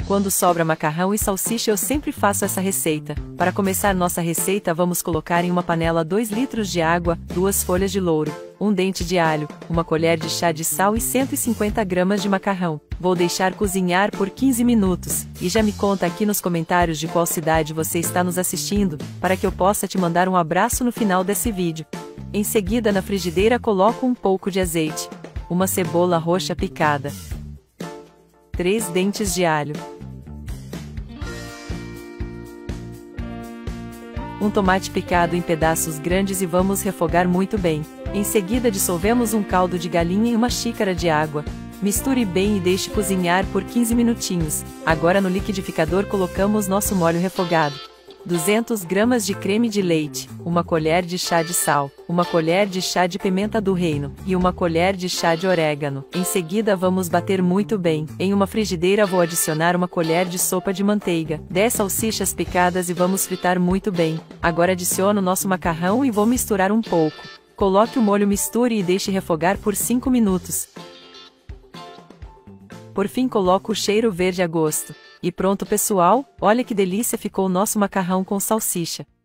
Quando sobra macarrão e salsicha eu sempre faço essa receita. Para começar nossa receita vamos colocar em uma panela 2 litros de água, 2 folhas de louro, 1 dente de alho, 1 colher de chá de sal e 150 gramas de macarrão. Vou deixar cozinhar por 15 minutos, e já me conta aqui nos comentários de qual cidade você está nos assistindo, para que eu possa te mandar um abraço no final desse vídeo. Em seguida na frigideira coloco um pouco de azeite, uma cebola roxa picada, 3 dentes de alho, um tomate picado em pedaços grandes e vamos refogar muito bem. Em seguida dissolvemos um caldo de galinha em uma xícara de água. Misture bem e deixe cozinhar por 15 minutinhos. Agora no liquidificador colocamos nosso molho refogado. 200 gramas de creme de leite, 1 colher de chá de sal, 1 colher de chá de pimenta do reino e 1 colher de chá de orégano. Em seguida vamos bater muito bem. Em uma frigideira vou adicionar 1 colher de sopa de manteiga, 10 salsichas picadas e vamos fritar muito bem. Agora adiciono nosso macarrão e vou misturar um pouco. Coloque o molho, misture e deixe refogar por 5 minutos. Por fim coloco o cheiro verde a gosto. E pronto pessoal, olha que delícia ficou o nosso macarrão com salsicha.